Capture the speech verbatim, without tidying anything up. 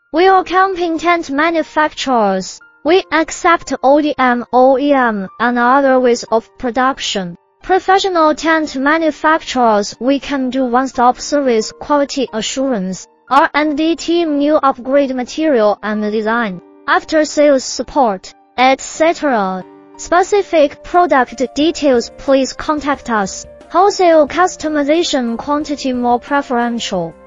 We are camping tent manufacturers. We accept O D M, O E M, and other ways of production. Professional tent manufacturers, we can do one-stop service, quality assurance, R and D team, new upgrade material and design, after-sales support, et cetera. Specific product details, please contact us. Wholesale customization, quantity more preferential.